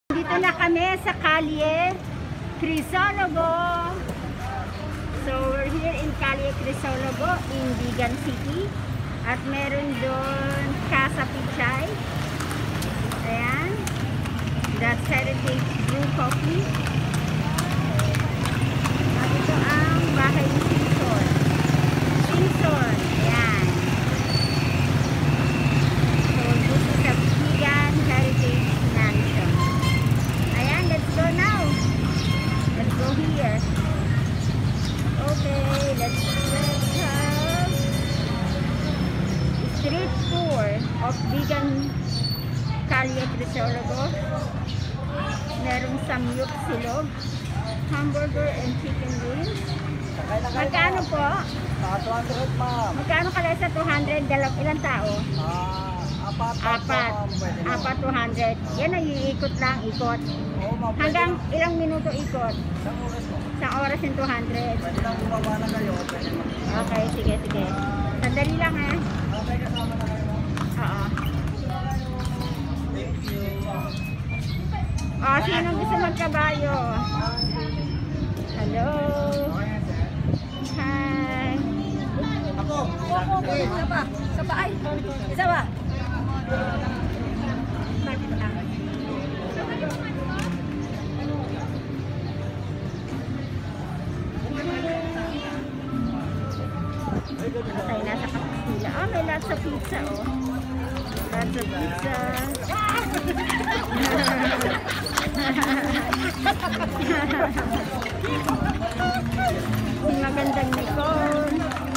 Dito na kami sa Calle Crisologo. So we're here in Calle Crisologo in Vigan City. At meron doon Casa Pichay. Ayan. That's Heritage Brew Coffee. At ito ang bahay ni Simpson. Simpson. Ayan. So this is a Vigan Heritage Mansion. Ayan, let's go now. Let's go here. Okay, let's have street tour of Vigan Calle Crisologo. Merong samyup silog, hamburger and chicken wings. Magkano po? 200, ma'am. Magkano kalesa? 200? Ilang tao? Apat 200. Yan ay iikot lang, ikot. Hanggang ilang minuto ikot? Isang oras yung 200. Pwede lang bumaba na kayo. Okay, sige. Sandali lang ha. Okay, kasama na kayo. Oo. Thank you. Sino gusto magkabayo? Hello. Hi. Ako. Isa pa. Isa ba? Tayo nasa Kapistila. May lots of pizza, oh. Lots of pizza. Magandang nikon.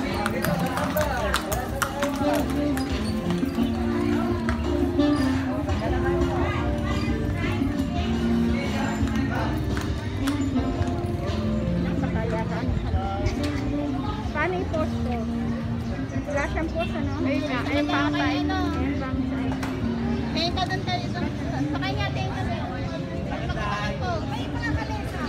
Paano i-post ko? Wala siyang post, ano? Ayun nga, ayun pa sa ino. Ayun pa sa ino. Ayun ka doon tayo. Sakay nga tayo ka doon. Magkakay ko. May mga kalesa.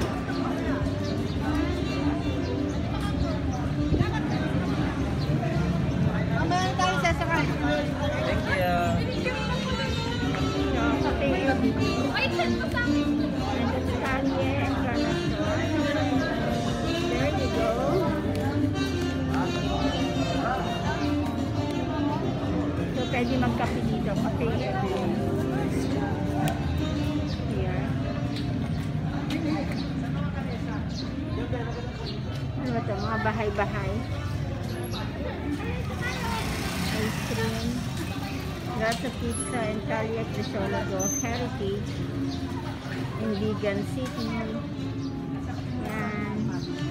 Mamaya tayo sasakay. Thank you. Wait, saan mo sa amin? Kalye and Garnasor. There you go. So, pwede magkape dito. Kape here. Ano ba ito? Mga bahay-bahay. Ice cream. Lots of pizza in Calle Crisologo Heritage in Vigan City. Yan.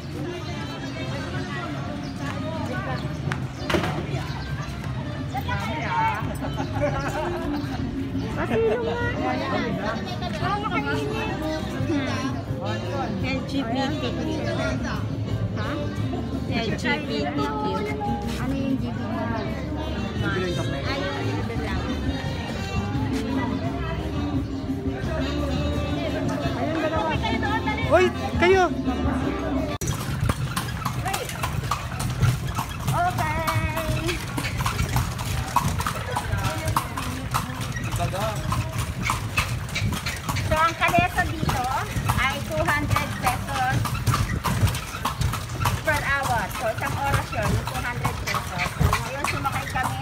Pasilo nga. LGBTQ. Ha? LGBTQ. Ano yung GBT? Hoy, kayo! So, ang kalesa dito ay 200 pesos per hour. So, isang oras yun, 200 pesos. So, ngayon sumakay kami.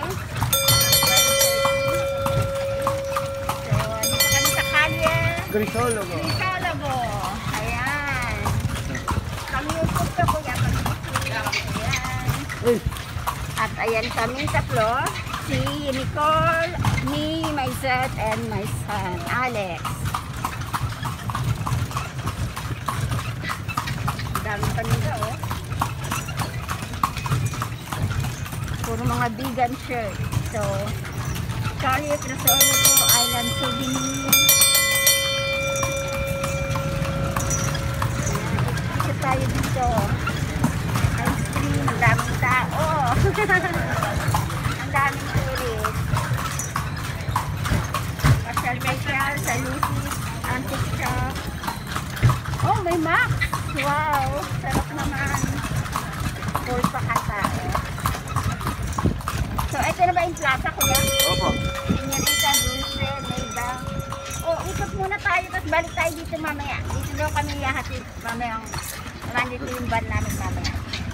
So, dito kami sa Calle Crisologo. Crisologo. Ayan. Kami yung puto ko yan. Ayan. At ayan kami tatlo. Si Nicole, me, myself, and my son, Alex. Dami pa nila, oh. Puro mga vegan shirt. So, Calle Crisologo Island Souvenir. Isa tayo dito. Ice cream, daming tao. Ang daming tourist. Pasyal sa Lucy's Antique Shop. Oh, may Mac! Wow! Sarap naman. Full pa kata. So, ito na ba yung plaza, kuya? Opo. Señorita Dulce, may bang. Oh, ikot muna tayo kasi balik tayo dito mamaya. Dito daw kami yahatid mamaya. Nandito yung van namin mamaya.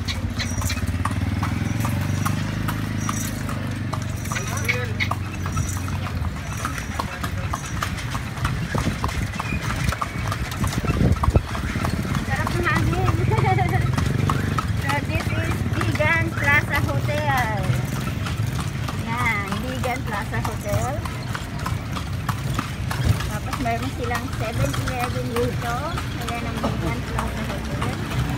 Sarap ng hangin. So this is Vigan Plaza Hotel. Yan, Vigan Plaza Hotel. Tapos meron silang 7-Eleven dito. Ayan ang Vigan Plaza Hotel.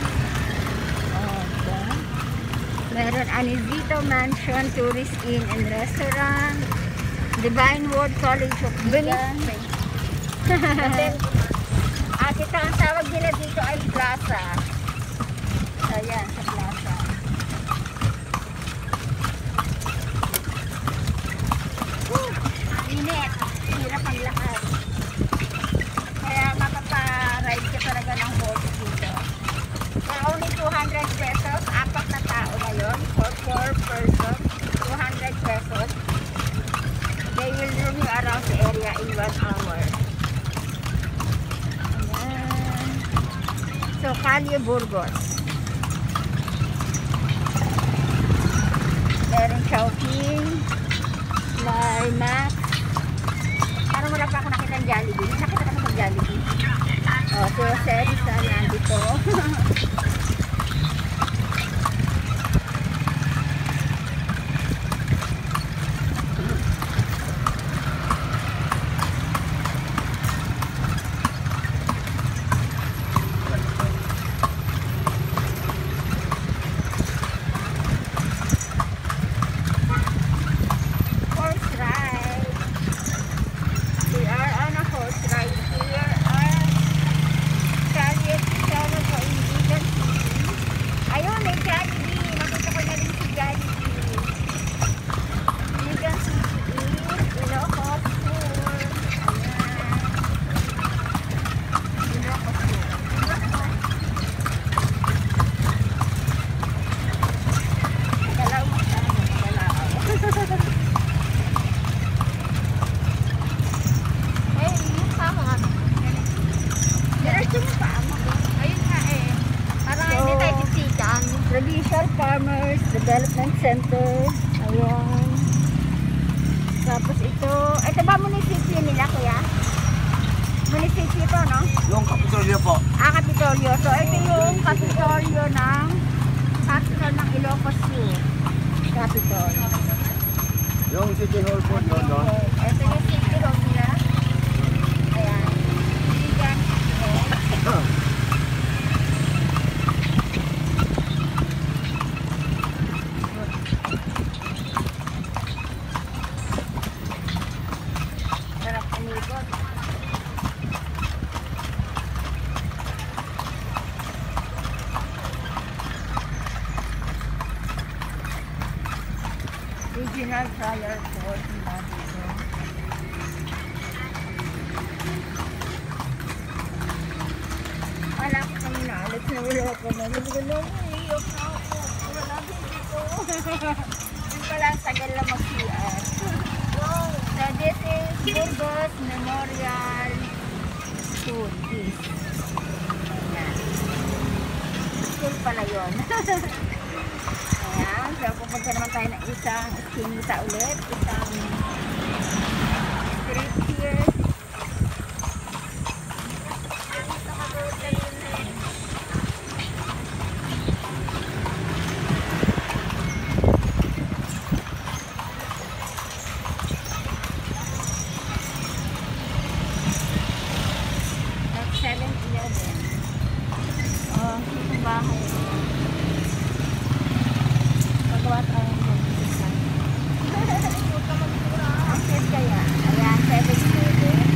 Okay. Meron Anizito Mansion, Tourist Inn and Restaurant. Divine Word College of Vigan. At ito ang tawag nila dito ay Plaza. Ayan, sa Plaza. Init. Hirap ang lakad. Kaya makaparide ka talaga ng horse dito. For only 200 pesos, apat na tao na yun. For 4 persons, 200 pesos. They will roam you around the area in 1 hour. Ayan. So, Calle Burgos. Meron shopping. May Max. Parang wala pa ako nakita ng Jollibee. Nakita ka ng Jollibee. O, so, Serisa nandito. Horse ride. We are on a horse ride here at Calle Crisologo in Vigan City. Ayun, may Jollibee. Makita ko na rin si Jollibee. Vigan City, Ilocos Sur. Ayan. Ilocos Sur. Dalaw mo siya. Dalaw. Eh, yung tama nga. Diretso mo pa mo. Ayun nga eh. Parang hindi tayo titikan. Provincial Farmers Development Center. Ayan. Tapos ito ba munisipyo nila, kuya? Munisipyo to, no? Yung Kapitolyo po. Kapitolyo. So ito yung Kapitolyo ng Ilocos Sur. Capitol. Yung City Hall po doon, no? Ito yung city hall nila. Ayan. Vigan. Sarap umikot. Regional Trial Court nila dito. Wala ko kami na alit na wala ko na. Wala ko, iyok na ako. Wala dito. Yung pala, tagal lang mag-CR. So this is Burgos Memorial School. This. Ayan. School pala yun. Ayan. So pupunta naman tayo ng isang iskinita ulit. Isang street here. That's 7-Eleven. Oh, itong bahay. Magawa tayo ng mag-isa. Ang cute kaya. Ayan, 7-Eleven.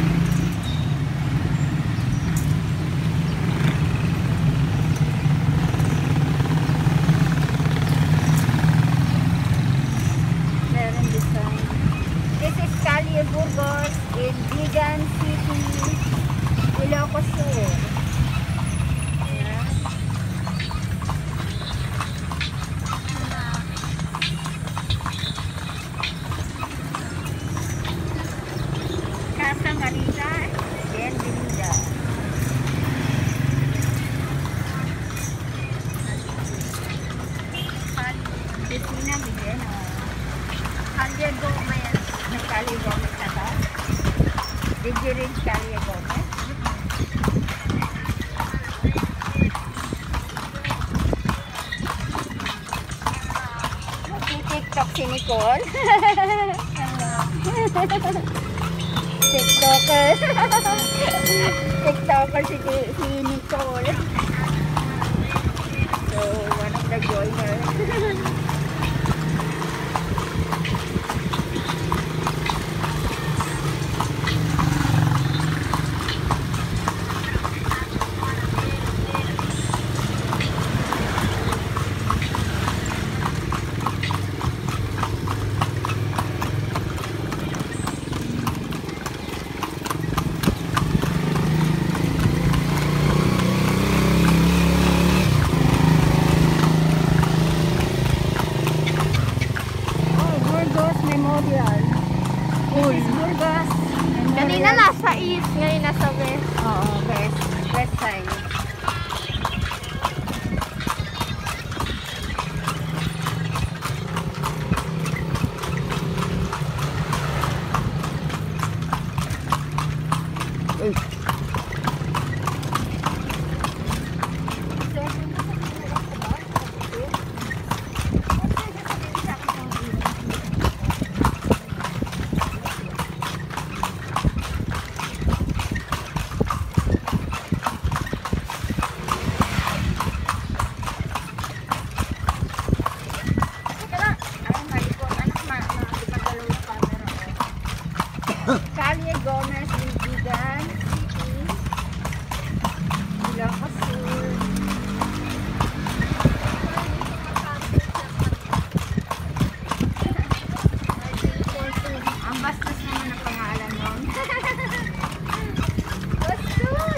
Meron design. This is Calle Burgos in Vigan City, Ilocos Sur. Ayan. Calle Gomez. TikTok si Nicole. TikToker. TikToker si Nicole. So, one of the joiners. Memorial. This is Burgos Memorial. Kanina nasa east, ngayon nasa west. Oo, west side. Calle Gomez in Vigan City, Ilocos Sur. Ang bastos naman ang pangalan nun. Bastos!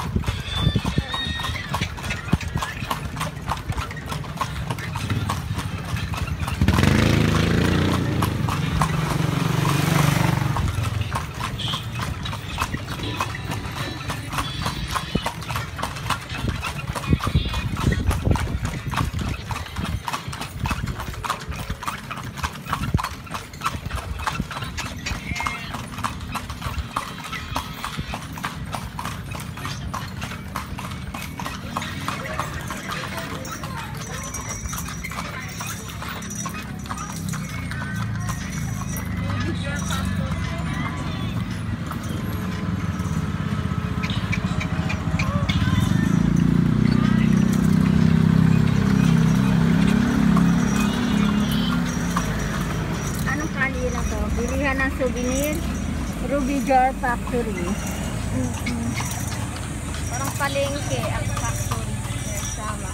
Bilihan ng souvenir, Ruby Jar Factory. Parang palengke ang factory. Sama.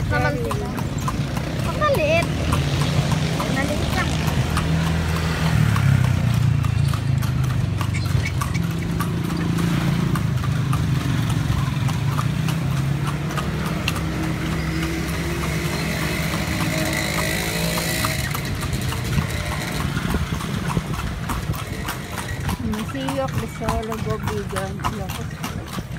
Maliit naman sila. Ang maliit. Maliit lang. Calle Crisologo, Vigan, Ilocos Sur.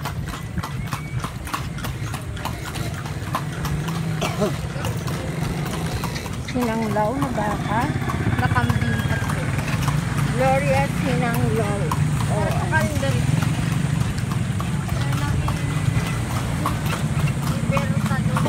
Sinanglaw na baka. Nakambing at Gloria Sinanglaw. Oh, Kalendar. Ibero sa doon.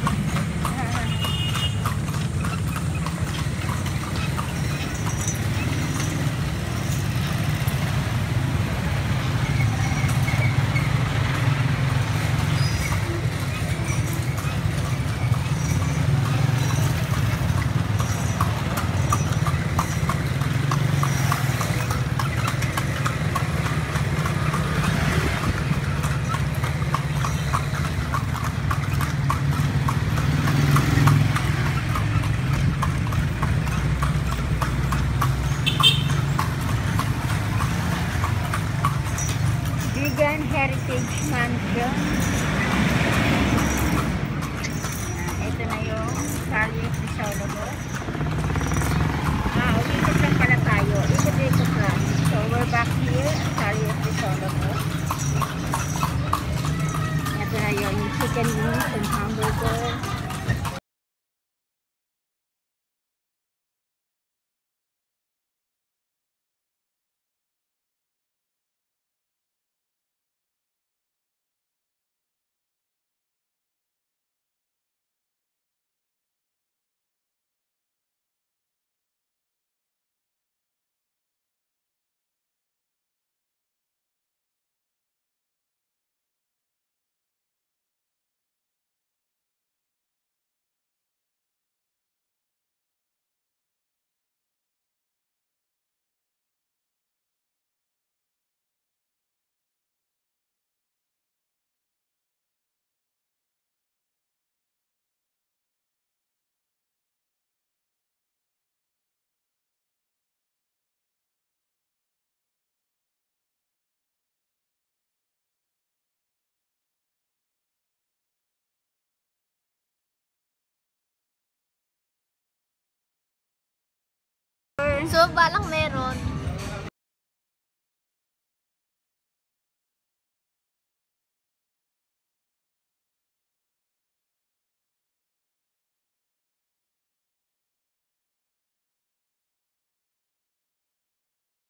Vigan Heritage Mansion. Ito na yung Calle Crisologo. Umiikot lang pala tayo. Ikot-ikot lang. So, we're back here at Calle Crisologo. Ito na yung chicken wings and hamburger. So, balang meron.